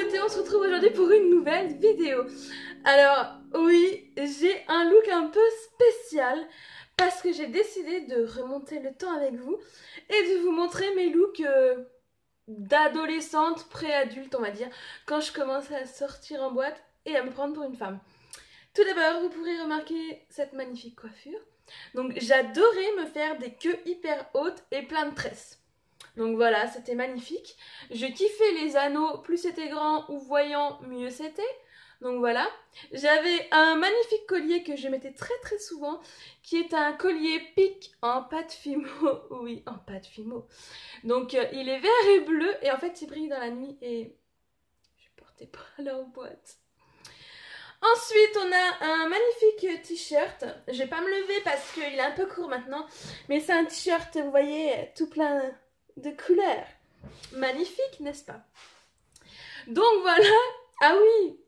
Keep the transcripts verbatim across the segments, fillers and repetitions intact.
beauté, on se retrouve aujourd'hui pour une nouvelle vidéo. Alors oui, j'ai un look un peu spécial parce que j'ai décidé de remonter le temps avec vous et de vous montrer mes looks euh, d'adolescente, pré-adulte on va dire, quand je commençais à sortir en boîte et à me prendre pour une femme. Tout d'abord, vous pourrez remarquer cette magnifique coiffure. Donc j'adorais me faire des queues hyper hautes et plein de tresses. Donc voilà, c'était magnifique. Je kiffais les anneaux, plus c'était grand ou voyant, mieux c'était. Donc voilà. J'avais un magnifique collier que je mettais très très souvent, qui est un collier pique en pâte fimo. Oui, en pâte fimo. Donc euh, il est vert et bleu et en fait il brille dans la nuit et je portais pas aller en boîte. Ensuite, on a un magnifique t-shirt. Je vais pas me lever parce qu'il est un peu court maintenant, mais c'est un t-shirt, vous voyez, tout plein de couleurs. Magnifique, n'est-ce pas? Donc voilà. Ah oui.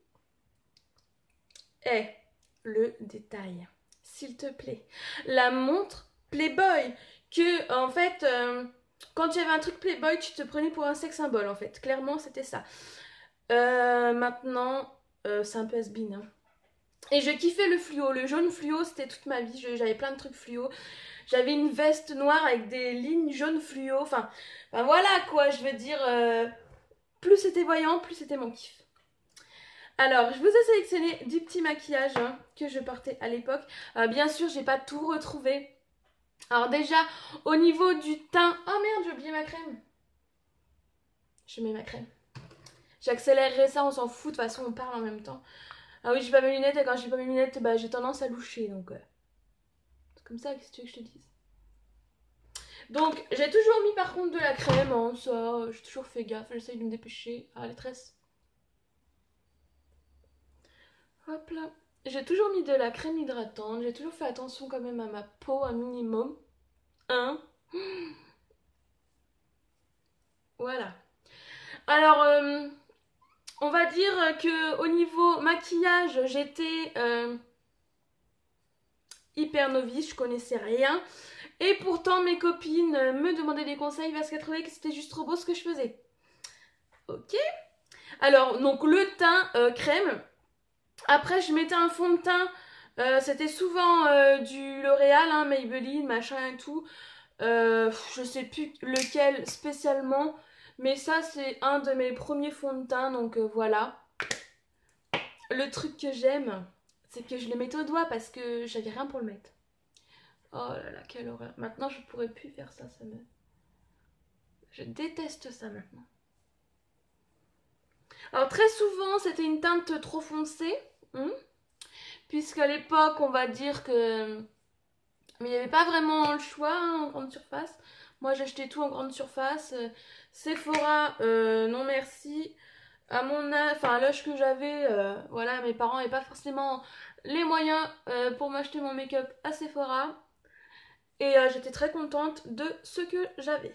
Eh, le détail, s'il te plaît. La montre Playboy. Que, en fait, euh, quand tu avais un truc Playboy, tu te prenais pour un sex symbole, en fait. Clairement, c'était ça. Euh, maintenant, euh, c'est un peu has-been, hein. Et je kiffais le fluo, le jaune fluo, c'était toute ma vie, j'avais plein de trucs fluo. J'avais une veste noire avec des lignes jaunes fluo, enfin, enfin voilà quoi, je veux dire, euh, plus c'était voyant, plus c'était mon kiff. Alors, je vous ai sélectionné du petit maquillage hein, que je portais à l'époque. Euh, bien sûr, j'ai pas tout retrouvé. Alors déjà, au niveau du teint... Oh merde, j'ai oublié ma crème. Je mets ma crème. J'accélérerai ça, on s'en fout, de toute façon on parle en même temps. Ah oui, j'ai pas mes lunettes et quand j'ai pas mes lunettes, bah, j'ai tendance à loucher. Donc, euh, c'est comme ça, qu'est-ce que tu veux que je te dise? Donc, j'ai toujours mis par contre de la crème. Hein, ça, j'ai toujours fait gaffe. J'essaye de me dépêcher. Ah, les tresses. Hop là. J'ai toujours mis de la crème hydratante. J'ai toujours fait attention quand même à ma peau, un minimum. Hein? Voilà. Alors, euh, on va dire que au niveau maquillage, j'étais... Euh, hyper novice, je connaissais rien. Et pourtant mes copines me demandaient des conseils parce qu'elles trouvaient que c'était juste trop beau ce que je faisais. Ok. Alors donc le teint euh, crème. Après je mettais un fond de teint. Euh, c'était souvent euh, du L'Oréal, hein, Maybelline, machin et tout. Euh, je sais plus lequel spécialement. Mais ça c'est un de mes premiers fonds de teint. Donc euh, voilà. Le truc que j'aime, c'est que je le mettais au doigt parce que j'avais rien pour le mettre. Oh là là, quelle horreur. Maintenant, je pourrais plus faire ça, ça me... Je déteste ça maintenant. Alors, très souvent, c'était une teinte trop foncée. Hein, puisqu'à l'époque, on va dire que... Mais il n'y avait pas vraiment le choix hein, en grande surface. Moi, j'achetais tout en grande surface. Euh, Sephora, euh, non merci. À mon âge, enfin à l'âge que j'avais, euh, voilà, mes parents n'avaient pas forcément les moyens euh, pour m'acheter mon make-up à Sephora. Et euh, j'étais très contente de ce que j'avais.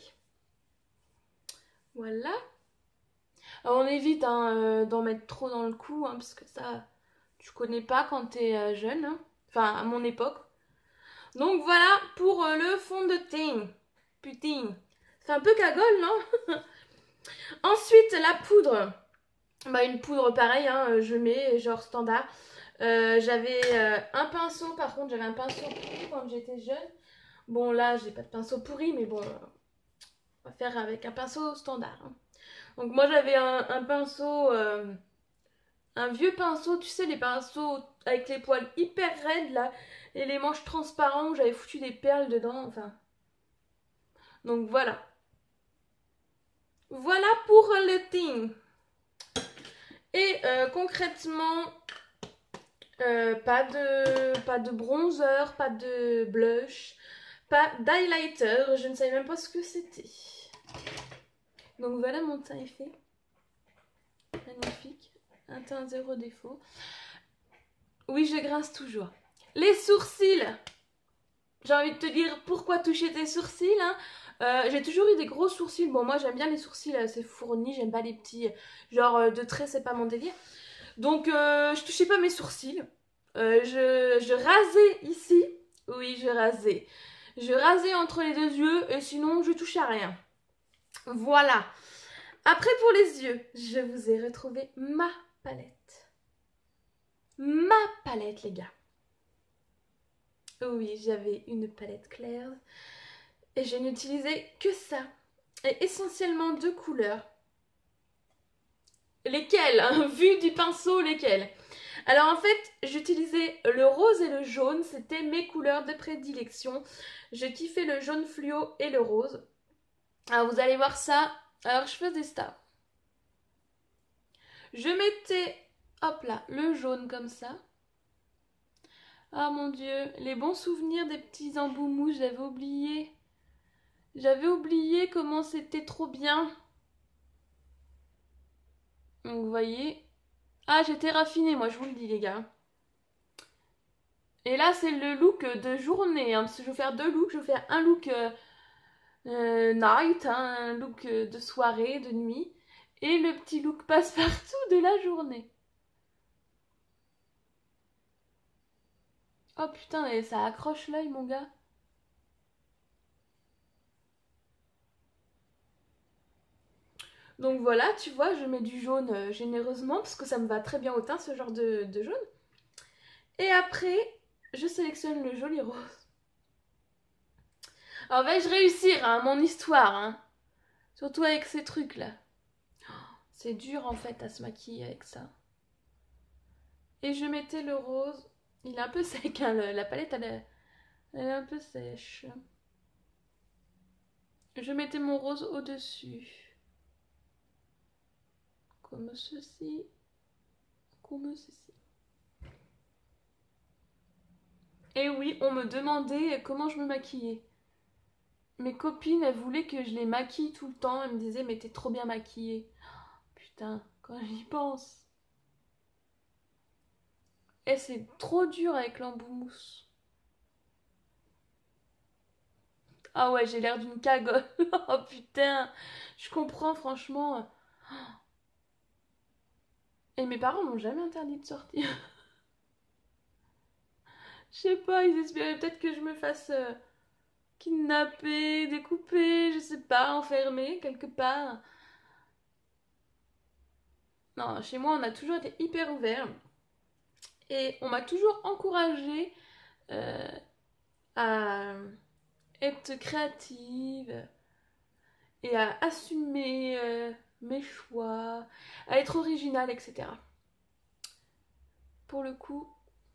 Voilà. Alors on évite hein, euh, d'en mettre trop dans le cou, hein, parce que ça, tu connais pas quand t'es euh, jeune. Hein. Enfin, à mon époque. Donc voilà pour euh, le fond de teint. Putain. C'est un peu cagole, non? Ensuite, la poudre. Bah, une poudre pareille, hein, je mets genre standard. Euh, j'avais euh, un pinceau, par contre, j'avais un pinceau pourri quand j'étais jeune. Bon, là, j'ai pas de pinceau pourri, mais bon, on va faire avec un pinceau standard. Hein. Donc, moi, j'avais un, un pinceau, euh, un vieux pinceau, tu sais, les pinceaux avec les poils hyper raides, là, et les manches transparentes où j'avais foutu des perles dedans, enfin. Donc, voilà. Voilà pour le teint. Et euh, concrètement, euh, pas de, pas de bronzer, pas de blush, pas d'highlighter. Je ne savais même pas ce que c'était. Donc voilà, mon teint est fait. Magnifique. Un teint zéro défaut. Oui, je grince toujours. Les sourcils. J'ai envie de te dire pourquoi toucher tes sourcils. Hein. Euh, j'ai toujours eu des gros sourcils. Bon, moi j'aime bien les sourcils assez fournis. J'aime pas les petits. Genre euh, de traits, c'est pas mon délire. Donc euh, je touchais pas mes sourcils. Euh, je, je rasais ici. Oui, je rasais. Je rasais entre les deux yeux et sinon je touchais à rien. Voilà. Après, pour les yeux, je vous ai retrouvé ma palette. Ma palette, les gars. Oui, j'avais une palette claire et je n'utilisais que ça. Et essentiellement deux couleurs. Lesquelles, hein, vu du pinceau, lesquelles? Alors en fait, j'utilisais le rose et le jaune, c'était mes couleurs de prédilection. Je kiffais le jaune fluo et le rose. Alors vous allez voir ça. Alors je faisais ça. Je mettais, hop là, le jaune comme ça. Ah mon dieu, les bons souvenirs des petits embouts mous, j'avais oublié. J'avais oublié comment c'était trop bien. Donc vous voyez. Ah, j'étais raffinée, moi, je vous le dis, les gars. Et là, c'est le look de journée, hein, parce que je vais faire deux looks. Je vais faire un look euh, euh, night, hein, un look euh, de soirée, de nuit, et le petit look passe-partout de la journée. Oh putain, et ça accroche l'œil, mon gars. Donc voilà, tu vois, je mets du jaune euh, généreusement, parce que ça me va très bien au teint, ce genre de, de jaune. Et après, je sélectionne le joli rose. Alors vais-je réussir, hein, mon histoire, hein. Surtout avec ces trucs-là. C'est dur, en fait, à se maquiller avec ça. Et je mettais le rose. Il est un peu sec, hein, la palette, elle est, elle est un peu sèche. Je mettais mon rose au-dessus. Comme ceci. Comme ceci. Et oui, on me demandait comment je me maquillais. Mes copines, elles voulaient que je les maquille tout le temps. Elles me disaient, mais t'es trop bien maquillée. Putain, quand j'y pense. Et c'est trop dur avec l'embout mousse. Ah ouais, j'ai l'air d'une cagole. Oh putain, je comprends franchement. Et mes parents m'ont jamais interdit de sortir. Je sais pas, ils espéraient peut-être que je me fasse euh, kidnapper, découper, je sais pas, enfermer quelque part. Non, chez moi, on a toujours été hyper ouverts. Et on m'a toujours encouragée euh, à être créative et à assumer euh, mes choix, à être originale, et cetera. Pour le coup.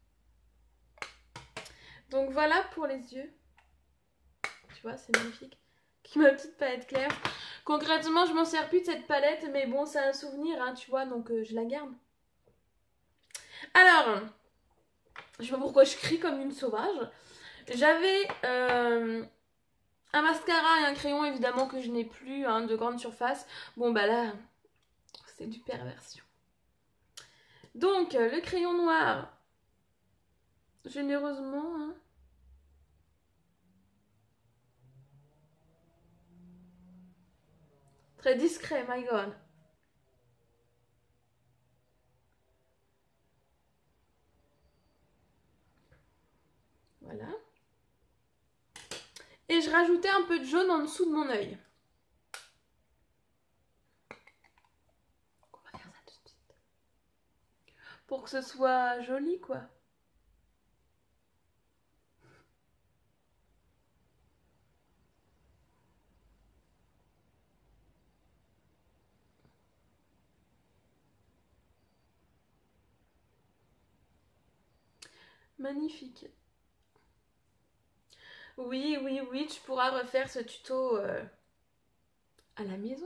Donc voilà pour les yeux. Tu vois, c'est magnifique. Ma petite palette claire. Concrètement, je m'en sers plus de cette palette, mais bon, c'est un souvenir, hein, tu vois, donc euh, je la garde. Alors, je sais pas pourquoi je crie comme une sauvage. J'avais euh, un mascara et un crayon, évidemment, que je n'ai plus, hein, de grande surface. Bon, bah là, c'est du perversion. Donc, le crayon noir, généreusement, hein. Très discret, my god. Voilà. Et je rajoutais un peu de jaune en dessous de mon œil. On va faire ça tout de suite. Pour que ce soit joli, quoi. Magnifique. Oui, oui, oui, tu pourras refaire ce tuto euh, à la maison.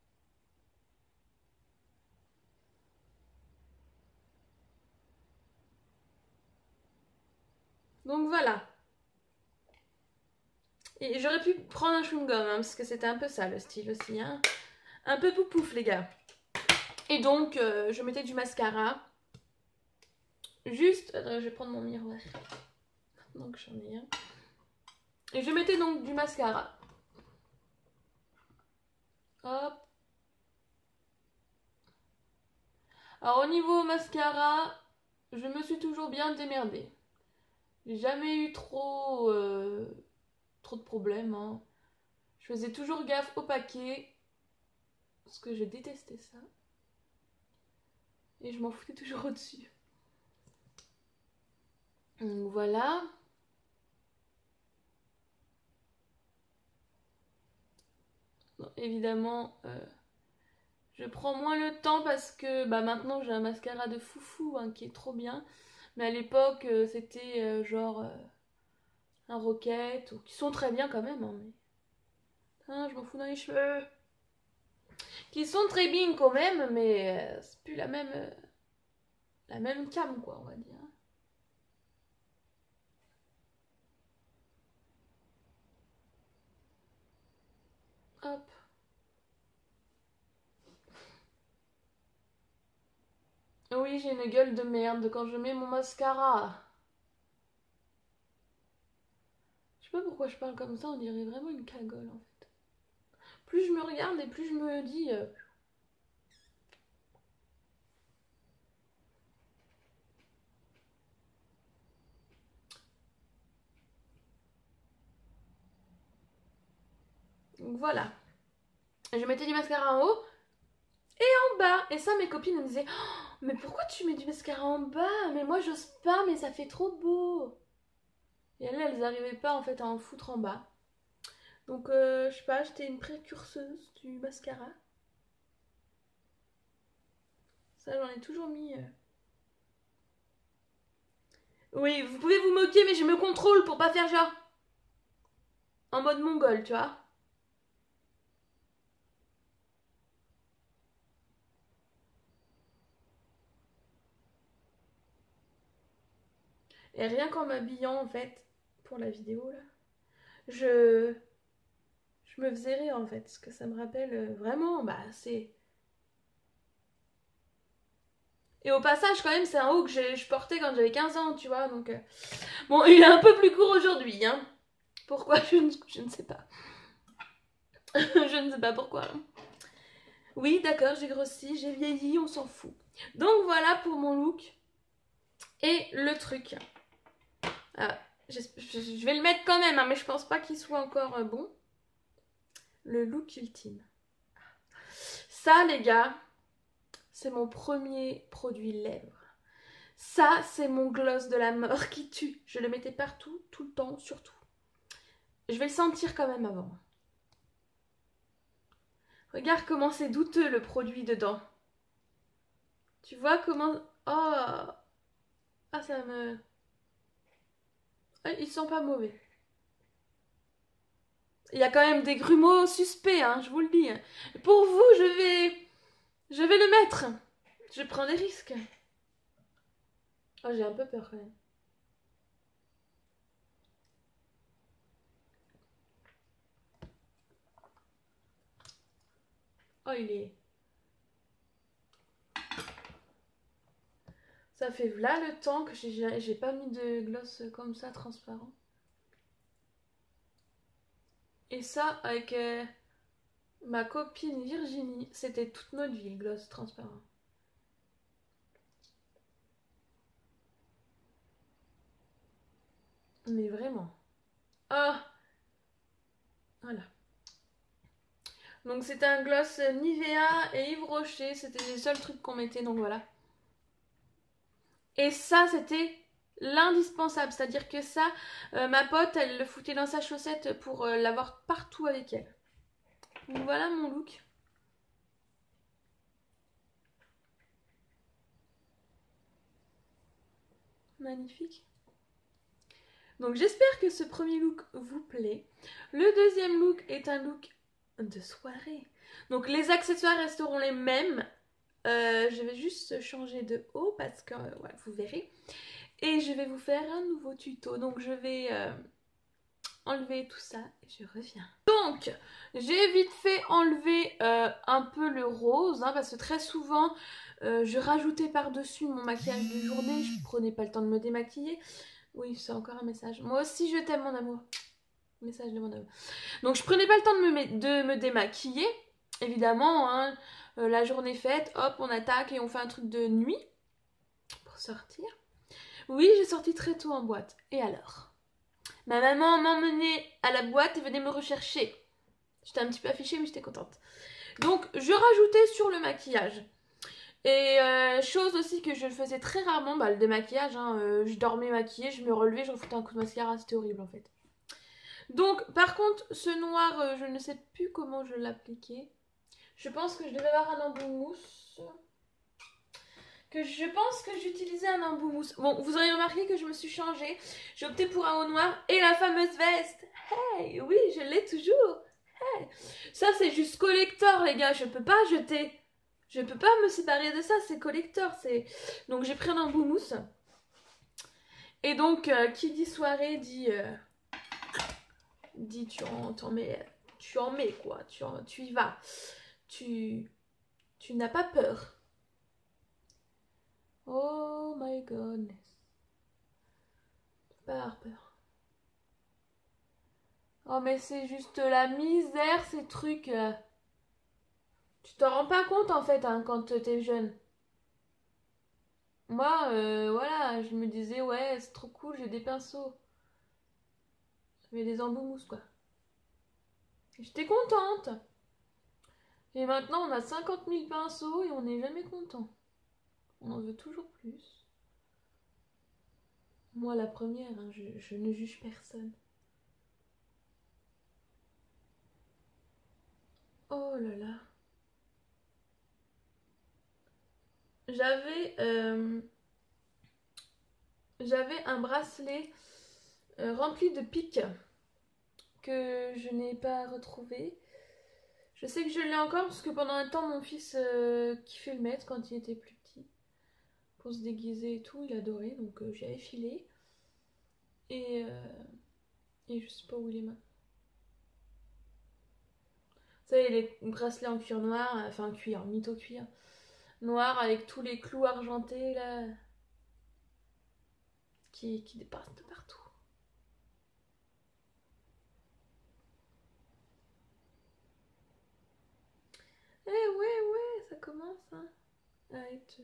Donc voilà. Et j'aurais pu prendre un chewing-gum, hein, parce que c'était un peu ça le style aussi. Hein. Un peu poupouf, les gars. Et donc, euh, je mettais du mascara. Juste, attends, je vais prendre mon miroir. Donc j'en ai un. Et je mettais donc du mascara. Hop. Alors au niveau mascara, je me suis toujours bien démerdée. J'ai jamais eu trop, euh, trop de problèmes. Hein. Je faisais toujours gaffe au paquet. Parce que je détestais ça. Et je m'en foutais toujours au-dessus. Donc voilà. Bon, évidemment, euh, je prends moins le temps parce que bah, maintenant j'ai un mascara de foufou hein, qui est trop bien. Mais à l'époque, euh, c'était euh, genre euh, un Rocket, ou... qui sont très bien quand même. Hein, mais... ah, je m'en fous dans les cheveux. Qui sont très bien quand même, mais euh, c'est plus la même, euh, la même cam, quoi, on va dire. Hop. Oui, j'ai une gueule de merde quand je mets mon mascara. Je sais pas pourquoi je parle comme ça, on dirait vraiment une cagole en fait. Plus je me regarde et plus je me dis... Euh... Donc voilà. Je mettais du mascara en haut et en bas. Et ça, mes copines me disaient oh, mais pourquoi tu mets du mascara en bas? Mais moi, j'ose pas, mais ça fait trop beau. Et elles, elles n'arrivaient pas en fait à en foutre en bas. Donc, euh, je sais pas, j'étais une précurseuse du mascara. Ça, j'en ai toujours mis. Euh... Oui, vous pouvez vous moquer, mais je me contrôle pour pas faire genre. En mode mongol, tu vois. Et rien qu'en m'habillant, en fait, pour la vidéo, là, je... je me faisais rire, en fait. Parce que ça me rappelle euh, vraiment, bah, c'est... Et au passage, quand même, c'est un haut que je portais quand j'avais quinze ans, tu vois, donc... Euh... Bon, il est un peu plus court aujourd'hui, hein. Pourquoi? Je ne, je ne sais pas. Je ne sais pas pourquoi. Oui, d'accord, j'ai grossi, j'ai vieilli, on s'en fout. Donc voilà pour mon look. Et le truc. Ah, je, je vais le mettre quand même, hein, mais je pense pas qu'il soit encore euh, bon. Le look ultime. Ça, les gars, c'est mon premier produit lèvres. Ça, c'est mon gloss de la mort qui tue. Je le mettais partout, tout le temps, surtout. Je vais le sentir quand même avant. Regarde comment c'est douteux le produit dedans. Tu vois comment... Oh! Ah, ça me... Ah, ils sont pas mauvais. Il y a quand même des grumeaux suspects, hein, je vous le dis. Pour vous, je vais... Je vais le mettre. Je prends des risques. Oh, j'ai un peu peur quand même. Oh, il est... Ça fait là le temps que j'ai pas mis de gloss comme ça, transparent. Et ça, avec euh, ma copine Virginie, c'était toute notre vie, le gloss transparent. Mais vraiment. Ah! Voilà. Donc c'était un gloss Nivea et Yves Rocher, c'était les seuls trucs qu'on mettait, donc voilà. Et ça, c'était l'indispensable, c'est-à-dire que ça, euh, ma pote, elle le foutait dans sa chaussette pour euh, l'avoir partout avec elle. Donc voilà mon look. Magnifique. Donc j'espère que ce premier look vous plaît. Le deuxième look est un look de soirée. Donc les accessoires resteront les mêmes. Euh, je vais juste changer de haut parce que euh, ouais, vous verrez. Et je vais vous faire un nouveau tuto. Donc je vais euh, enlever tout ça et je reviens. Donc j'ai vite fait enlever euh, un peu le rose hein, parce que très souvent euh, je rajoutais par-dessus mon maquillage de journée. Je prenais pas le temps de me démaquiller. Oui, c'est encore un message. Moi aussi, je t'aime, mon amour. Message de mon amour. Donc, je prenais pas le temps de me, de me démaquiller. Évidemment, hein, euh, la journée faite, hop, on attaque et on fait un truc de nuit pour sortir. Oui, j'ai sorti très tôt en boîte. Et alors? Ma maman m'emmenait à la boîte et venait me rechercher. J'étais un petit peu affichée, mais j'étais contente. Donc, je rajoutais sur le maquillage. Et euh, chose aussi que je faisais très rarement, bah, le démaquillage. Hein, euh, je dormais maquillée, je me relevais, je refoutais un coup de mascara. C'était horrible, en fait. Donc, par contre, ce noir, euh, je ne sais plus comment je l'appliquais. Je pense que je devais avoir un embout mousse. Que je pense que j'utilisais un embout mousse. Bon, vous aurez remarqué que je me suis changée. J'ai opté pour un haut noir et la fameuse veste. Hey, oui, je l'ai toujours. Hey. Ça, c'est juste collector, les gars. Je peux pas jeter. Je peux pas me séparer de ça. C'est collector. C'est... Donc, j'ai pris un embout mousse. Et donc, euh, qui dit soirée dit... Euh... Dit tu en, t'en mets... Tu en mets, quoi. Tu, en, tu y vas. Tu... Tu n'as pas peur. Oh my goodness. Pas avoir peur. Oh mais c'est juste la misère ces trucs. Euh. Tu t'en rends pas compte en fait hein, quand t'es jeune. Moi, euh, voilà, je me disais ouais c'est trop cool, j'ai des pinceaux. J'avais des embouts mousse quoi. J'étais contente. Et maintenant on a cinquante mille pinceaux et on n'est jamais content. On en veut toujours plus. Moi la première, hein, je, je ne juge personne. Oh là là. J'avais euh, j'avais un bracelet euh, rempli de pics que je n'ai pas retrouvé. Je sais que je l'ai encore parce que pendant un temps mon fils euh, kiffait le mettre quand il était plus petit. Pour se déguiser et tout, il adorait donc euh, j'y avais filé. Et, euh, et je sais pas où il est maintenant. Vous savez les bracelets en cuir noir, enfin cuir, mytho cuir. Noir avec tous les clous argentés là. Qui, qui dépassent de partout. Eh ouais ouais, ça commence hein, à être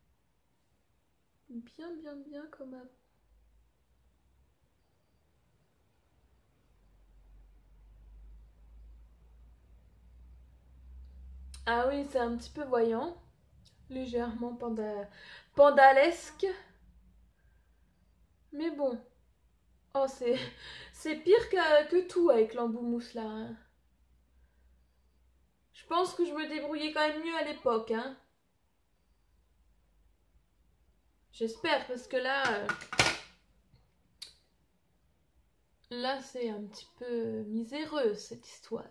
bien bien bien comme avant. Ah oui, c'est un petit peu voyant. Légèrement panda... pandalesque. Mais bon. Oh, c'est c'est pire que, que tout avec l'embout mousse là. Hein. Je pense que je me débrouillais quand même mieux à l'époque. Hein. J'espère parce que là... Euh... Là, c'est un petit peu miséreux cette histoire.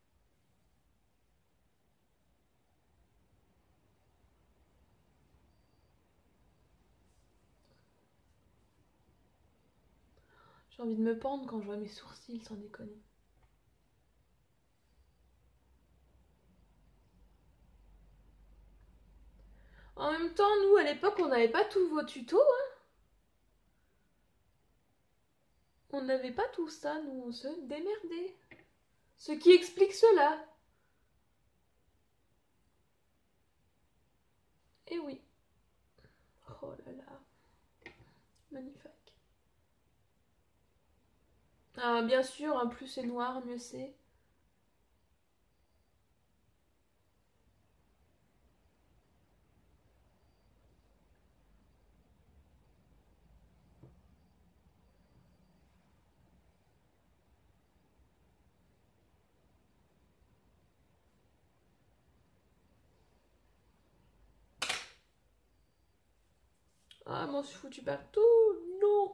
J'ai envie de me pendre quand je vois mes sourcils, sans déconner. En même temps, nous, à l'époque, on n'avait pas tous vos tutos. Hein. On n'avait pas tout ça, nous, on se démerdait. Ce qui explique cela. Eh oui. Oh là là. Magnifique. Ah, bien sûr, hein, plus c'est noir, mieux c'est. Ah, m'en suis foutu partout. Non.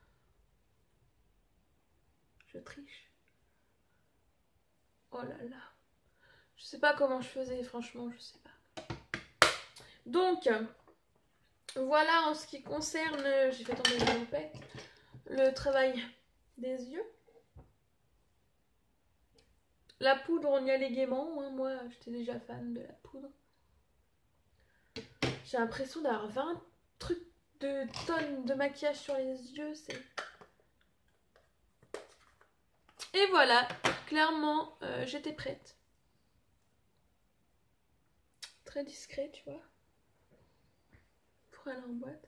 Je triche. Oh là là. Je sais pas comment je faisais, franchement, je sais pas. Donc, voilà en ce qui concerne, j'ai fait tomber ma loupette, le travail des yeux. La poudre, on y allait gaiement. Hein. Moi, j'étais déjà fan de la poudre. J'ai l'impression d'avoir vingt trucs de tonnes de maquillage sur les yeux. C'est... Et voilà, clairement, euh, j'étais prête. Très discret, tu vois. Pour aller en boîte.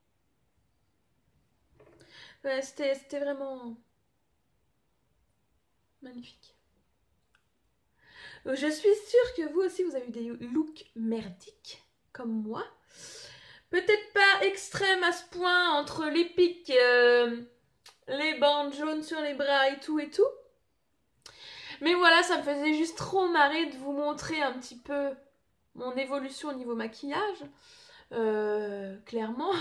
Ouais, c'était, c'était vraiment... Magnifique. Je suis sûre que vous aussi, vous avez eu des looks merdiques, comme moi. Peut-être pas extrême à ce point, entre les pics, euh, les bandes jaunes sur les bras et tout et tout. Mais voilà, ça me faisait juste trop marrer de vous montrer un petit peu mon évolution au niveau maquillage. Euh, clairement.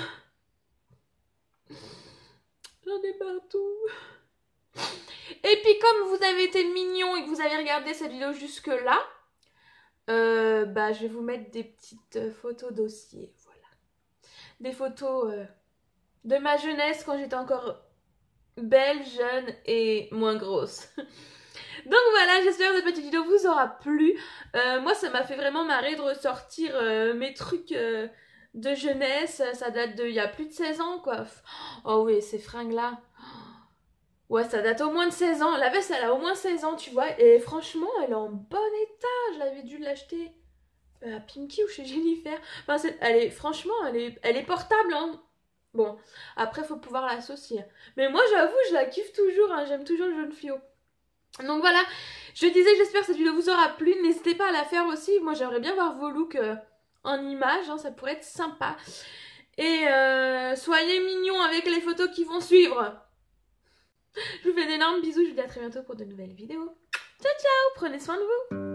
J'en ai partout. Et puis comme vous avez été mignon et que vous avez regardé cette vidéo jusque là, euh, bah je vais vous mettre des petites photos dossiers, voilà. Des photos euh, de ma jeunesse quand j'étais encore belle, jeune et moins grosse. Donc voilà, j'espère que cette petite vidéo vous aura plu. Euh, moi ça m'a fait vraiment marrer de ressortir euh, mes trucs euh, de jeunesse. Ça date de il y a plus de seize ans quoi. Oh oui, ces fringues là. Ouais, ça date au moins de seize ans. La veste, elle a au moins seize ans, tu vois. Et franchement, elle est en bon état. Je l'avais dû l'acheter à Pimki ou chez Jennifer. Enfin, elle est, franchement, elle est, elle est portable, hein. Bon, après, faut pouvoir l'associer. Mais moi, j'avoue, je la kiffe toujours, hein. J'aime toujours le jaune fluo. Donc voilà, je disais, j'espère que cette vidéo vous aura plu. N'hésitez pas à la faire aussi. Moi, j'aimerais bien voir vos looks euh, en images, hein. Ça pourrait être sympa. Et euh, soyez mignons avec les photos qui vont suivre. Je vous fais d'énormes bisous, je vous dis à très bientôt pour de nouvelles vidéos. Ciao ciao, prenez soin de vous.